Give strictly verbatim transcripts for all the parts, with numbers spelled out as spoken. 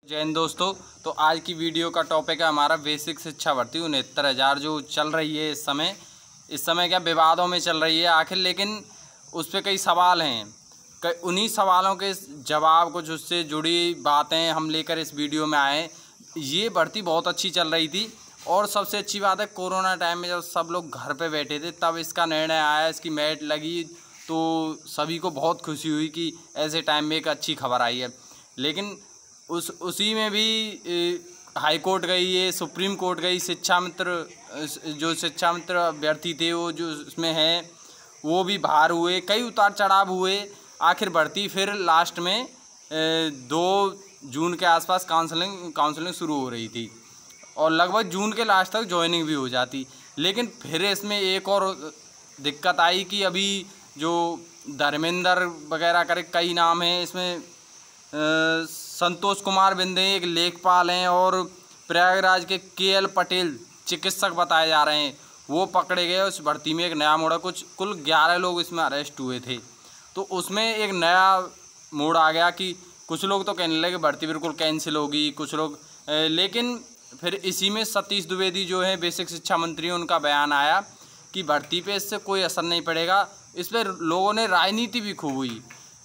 जय हिंद दोस्तों। तो आज की वीडियो का टॉपिक है हमारा बेसिक शिक्षा भर्ती उनहत्तर हज़ार जो चल रही है इस समय इस समय क्या विवादों में चल रही है आखिर, लेकिन उस पर कई सवाल हैं। कई उन्हीं सवालों के जवाब कुछ उससे जुड़ी बातें हम लेकर इस वीडियो में आए। ये भर्ती बहुत अच्छी चल रही थी और सबसे अच्छी बात है कोरोना टाइम में जब सब लोग घर पे बैठे थे तब इसका निर्णय आया, इसकी मेरिट लगी तो सभी को बहुत खुशी हुई कि ऐसे टाइम में एक अच्छी खबर आई है। लेकिन उस उसी में भी हाई कोर्ट गई है, सुप्रीम कोर्ट गई, शिक्षा मित्र जो शिक्षा मित्र अभ्यर्थी थे वो जो उसमें हैं वो भी बाहर हुए, कई उतार चढ़ाव हुए। आखिर भर्ती फिर लास्ट में दो जून के आसपास काउंसलिंग काउंसलिंग शुरू हो रही थी और लगभग जून के लास्ट तक ज्वाइनिंग भी हो जाती। लेकिन फिर इसमें एक और दिक्कत आई कि अभी जो धर्मेंद्र वगैरह करे कई नाम हैं इसमें, आ, संतोष कुमार बिंदे एक लेखपाल हैं और प्रयागराज के के एल पटेल चिकित्सक बताए जा रहे हैं, वो पकड़े गए। उस भर्ती में एक नया मोड़, कुछ कुल ग्यारह लोग इसमें अरेस्ट हुए थे। तो उसमें एक नया मोड़ आ गया कि कुछ लोग तो कहने लगे भर्ती बिल्कुल कैंसिल होगी, कुछ लोग, लेकिन फिर इसी में सतीश द्विवेदी जो है बेसिक शिक्षा मंत्री, उनका बयान आया कि भर्ती पे इससे कोई असर नहीं पड़ेगा। इस पर लोगों ने राजनीति भी खूब हुई,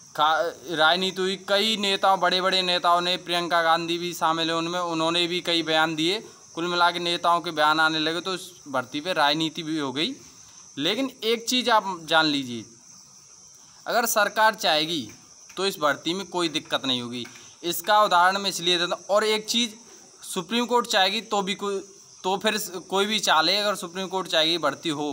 राजनीति हुई। कई नेताओं, बड़े बड़े नेताओं ने, प्रियंका गांधी भी शामिल है उनमें, उन्होंने भी कई बयान दिए। कुल मिला के नेताओं के बयान आने लगे तो इस भर्ती पे राजनीति भी हो गई। लेकिन एक चीज़ आप जान लीजिए, अगर सरकार चाहेगी तो इस भर्ती में कोई दिक्कत नहीं होगी। इसका उदाहरण मैं इसलिए देता हूँ। और एक चीज़, सुप्रीम कोर्ट चाहेगी तो भी कोई तो फिर कोई भी चाले, अगर सुप्रीम कोर्ट चाहेगी भर्ती हो।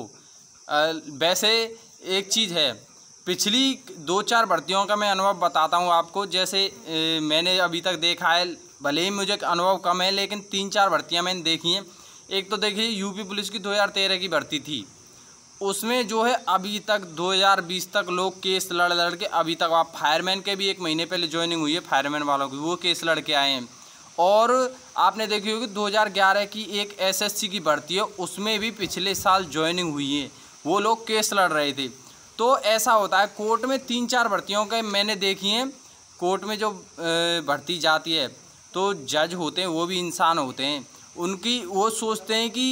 वैसे एक चीज़ है, पिछली दो चार भर्तियों का मैं अनुभव बताता हूँ आपको। जैसे ए, मैंने अभी तक देखा है, भले ही मुझे अनुभव कम है लेकिन तीन चार भर्तियाँ मैंने देखी हैं। एक तो देखिए यूपी पुलिस की दो हज़ार तेरह की भर्ती थी, उसमें जो है अभी तक दो हज़ार बीस तक लोग केस लड़ लड़ के, अभी तक आप फायरमैन के भी एक महीने पहले ज्वाइनिंग हुई है फायरमैन वालों की, वो केस लड़ के आए हैं। और आपने देखी होगी दो हज़ार ग्यारह की एक एसएससी की भर्ती है, उसमें भी पिछले साल ज्वाइनिंग हुई है, वो लोग केस लड़ रहे थे। तो ऐसा होता है कोर्ट में, तीन चार भर्तियों के मैंने देखी हैं। कोर्ट में जो भर्ती जाती है तो जज होते हैं, वो भी इंसान होते हैं, उनकी वो सोचते हैं कि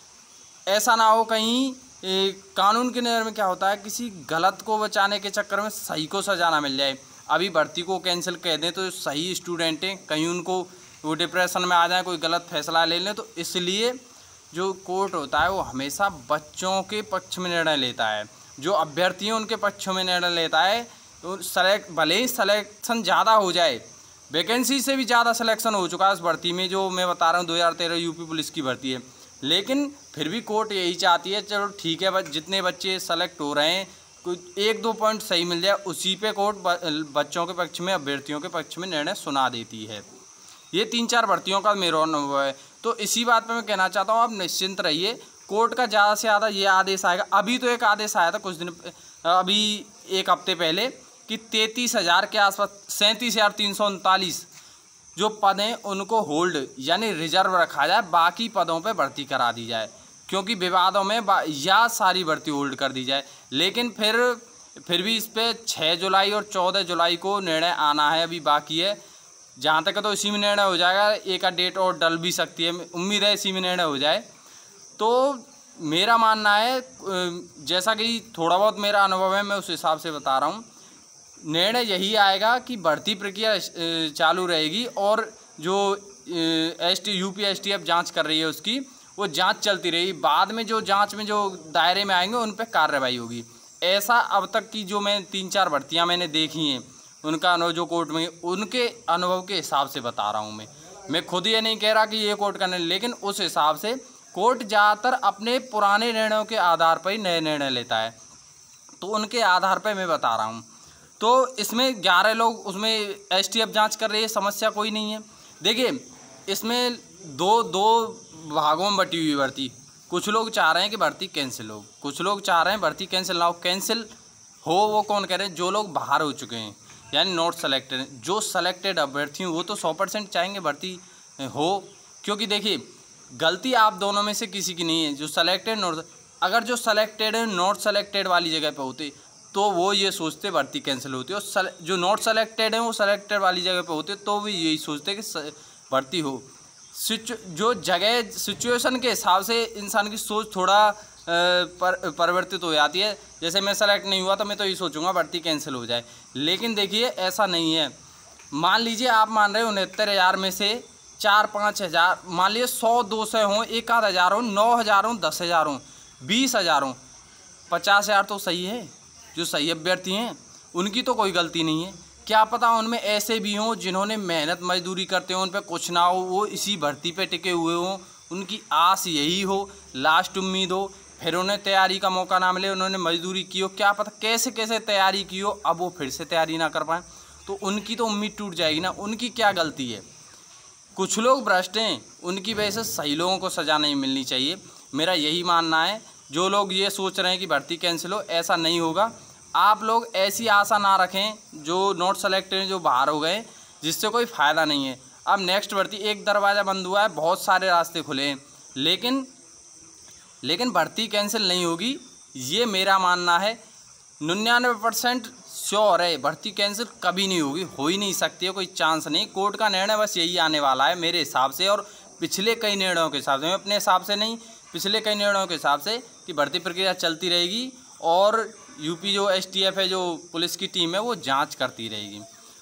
ऐसा ना हो कहीं ए, कानून के नज़र में क्या होता है, किसी गलत को बचाने के चक्कर में सही को सजा ना मिल जाए। अभी भर्ती को कैंसिल कर दें तो सही स्टूडेंट हैं कहीं उनको वो डिप्रेशन में आ जाए, कोई गलत फैसला ले लें। तो इसलिए जो कोर्ट होता है वो हमेशा बच्चों के पक्ष में निर्णय लेता है, जो अभ्यर्थी हैं उनके पक्ष में निर्णय लेता है। तो सेलेक्ट भले ही सिलेक्शन ज़्यादा हो जाए, वैकेंसी से भी ज़्यादा सिलेक्शन हो चुका है उस भर्ती में जो मैं बता रहा हूँ दो हज़ार तेरह यूपी पुलिस की भर्ती है, लेकिन फिर भी कोर्ट यही चाहती है चलो ठीक है, बस जितने बच्चे सेलेक्ट हो रहे हैं कोई एक दो पॉइंट सही मिल जाए, उसी पे कोर्ट बच्चों के पक्ष में, अभ्यर्थियों के पक्ष में निर्णय सुना देती है। ये तीन चार भर्तियों का मेरा अनुभव है। तो इसी बात पर मैं कहना चाहता हूँ, आप निश्चिंत रहिए, कोर्ट का ज़्यादा से ज़्यादा ये आदेश आएगा। अभी तो एक आदेश आया था कुछ दिन, अभी एक हफ्ते पहले, कि तैंतीस हज़ार के आसपास, सैंतीस हज़ार तीन सौ उनतालीस जो पद हैं उनको होल्ड यानी रिजर्व रखा जाए, बाकी पदों पे भर्ती करा दी जाए, क्योंकि विवादों में या सारी भर्ती होल्ड कर दी जाए। लेकिन फिर फिर भी इस पर छः जुलाई और चौदह जुलाई को निर्णय आना है, अभी बाकी है। जहाँ तक तो इसी में निर्णय हो जाएगा, एक डेट और डल भी सकती है, उम्मीद है इसी में निर्णय हो जाए। तो मेरा मानना है, जैसा कि थोड़ा बहुत मेरा अनुभव है मैं उस हिसाब से बता रहा हूँ, निर्णय यही आएगा कि भर्ती प्रक्रिया चालू रहेगी और जो S T UP S T F जाँच कर रही है उसकी वो जांच चलती रहेगी। बाद में जो जांच में जो दायरे में आएंगे उन पर कार्रवाई होगी। ऐसा अब तक की जो मैं तीन चार भर्तियाँ मैंने देखी हैं उनका अनुभव जो कोर्ट में, उनके अनुभव के हिसाब से बता रहा हूँ मैं मैं खुद ये नहीं कह रहा कि ये कोर्ट का निर्णय, लेकिन उस हिसाब से कोर्ट ज़्यादातर अपने पुराने निर्णयों के आधार पर ही नए निर्णय लेता है, तो उनके आधार पर मैं बता रहा हूँ। तो इसमें ग्यारह लोग, उसमें एस टी एफ जाँच कर रही है, समस्या कोई नहीं है। देखिए इसमें दो दो भागों में बटी हुई भर्ती, कुछ लोग चाह रहे हैं कि भर्ती कैंसिल हो, कुछ लोग चाह रहे हैं भर्ती कैंसिल ना हो। कैंसिल हो वो कौन कह रहे हैं, जो लोग बाहर हो चुके हैं यानी नॉट सेलेक्टेड हैं। जो सेलेक्टेड अभ्यर्थी हैं वो तो सौ परसेंट चाहेंगे भर्ती हो, क्योंकि देखिए गलती आप दोनों में से किसी की नहीं है, जो सेलेक्टेड नॉट, अगर जो सेलेक्टेड है नॉट सेलेक्टेड वाली जगह पे होते तो वो ये सोचते भर्ती कैंसिल होती है, और जो नॉट सेलेक्टेड हैं वो सेलेक्टेड वाली जगह पे होते तो भी यही सोचते कि भर्ती हो। सिचु जो जगह सिचुएशन के हिसाब से इंसान की सोच थोड़ा पर, परिवर्तित हो जाती है। जैसे मैं सेलेक्ट नहीं हुआ तो मैं तो यही सोचूंगा भर्ती कैंसिल हो जाए, लेकिन देखिए ऐसा नहीं है। मान लीजिए आप मान रहे हो उनहत्तर हज़ार में से चार पाँच हज़ार, मान लीजिए सौ दो सौ हों, एक आध हज़ार हों, नौ हज़ार हों, दस हज़ार हों, बीस हज़ार हों, पचास हज़ार तो सही है। जो सही अभ्यर्थी हैं उनकी तो कोई गलती नहीं है। क्या पता उनमें ऐसे भी हों जिन्होंने मेहनत मजदूरी करते हों, उन पर कुछ ना हो, वो इसी भर्ती पे टिके हुए हों, उनकी आस यही हो, लास्ट उम्मीद हो, फिर उन्हें तैयारी का मौका ना मिले, उन्होंने मजदूरी की हो, क्या पता कैसे कैसे तैयारी की हो, अब वो फिर से तैयारी ना कर पाएँ, तो उनकी तो उम्मीद टूट जाएगी ना। उनकी क्या गलती है? कुछ लोग भ्रष्ट हैं, उनकी वजह से सही लोगों को सज़ा नहीं मिलनी चाहिए, मेरा यही मानना है। जो लोग ये सोच रहे हैं कि भर्ती कैंसिल हो, ऐसा नहीं होगा। आप लोग ऐसी आशा ना रखें जो नॉट सेलेक्टेड हैं, जो बाहर हो गए, जिससे कोई फ़ायदा नहीं है। अब नेक्स्ट भर्ती, एक दरवाज़ा बंद हुआ है, बहुत सारे रास्ते खुले हैं, लेकिन लेकिन भर्ती कैंसिल नहीं होगी, ये मेरा मानना है। निन्यानवे परसेंट श्योर है भर्ती कैंसिल कभी नहीं होगी, हो ही नहीं सकती है, कोई चांस नहीं। कोर्ट का निर्णय बस यही आने वाला है मेरे हिसाब से, और पिछले कई निर्णयों के हिसाब से, मैं अपने हिसाब से नहीं, पिछले कई निर्णयों के हिसाब से, कि भर्ती प्रक्रिया चलती रहेगी और यूपी जो एसटीएफ है, जो पुलिस की टीम है, वो जांच करती रहेगी।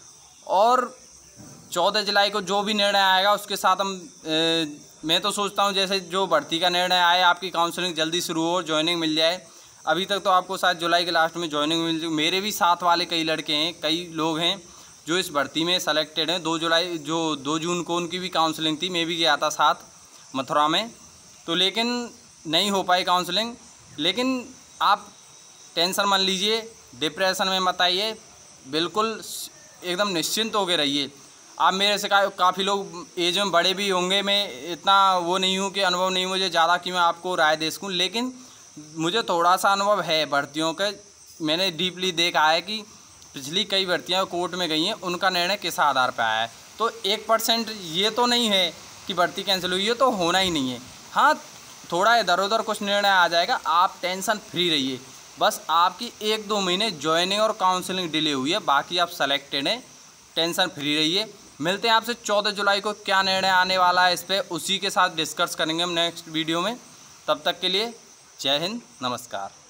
और चौदह जुलाई को जो भी निर्णय आएगा उसके साथ हम ए, मैं तो सोचता हूँ जैसे जो भर्ती का निर्णय आए, आपकी काउंसलिंग जल्दी शुरू हो, ज्वाइनिंग मिल जाए। अभी तक तो आपको शायद जुलाई के लास्ट में ज्वाइनिंग मिल जाए। मेरे भी साथ वाले कई लड़के हैं, कई लोग हैं जो इस भर्ती में सेलेक्टेड हैं। दो जुलाई जो दो जून को उनकी भी काउंसलिंग थी, मैं भी गया था साथ मथुरा में, तो लेकिन नहीं हो पाई काउंसलिंग। लेकिन आप टेंशन मत लीजिए, डिप्रेशन में मत आइए, बिल्कुल एकदम निश्चिंत होकर रहिए। आप मेरे से का, काफ़ी लोग एज में बड़े भी होंगे, मैं इतना वो नहीं हूँ कि अनुभव नहीं मुझे ज़्यादा कि मैं आपको राय दे सकूँ, लेकिन मुझे थोड़ा सा अनुभव है भर्तियों का। मैंने डीपली देखा है कि पिछली कई भर्तियाँ कोर्ट में गई हैं, उनका निर्णय किस आधार पर आया है। तो एक परसेंट ये तो नहीं है कि भर्ती कैंसिल हुई, ये तो होना ही नहीं है। हाँ, थोड़ा इधर उधर कुछ निर्णय आ जाएगा, आप टेंशन फ्री रहिए। बस आपकी एक दो महीने ज्वाइनिंग और काउंसलिंग डिले हुई है, बाकी आप सेलेक्टेड हैं, टेंशन फ्री रहिए। मिलते हैं आपसे चौदह जुलाई को, क्या निर्णय आने वाला है इस पर, उसी के साथ डिस्कस करेंगे हम नेक्स्ट वीडियो में। तब तक के लिए जय हिंद, नमस्कार।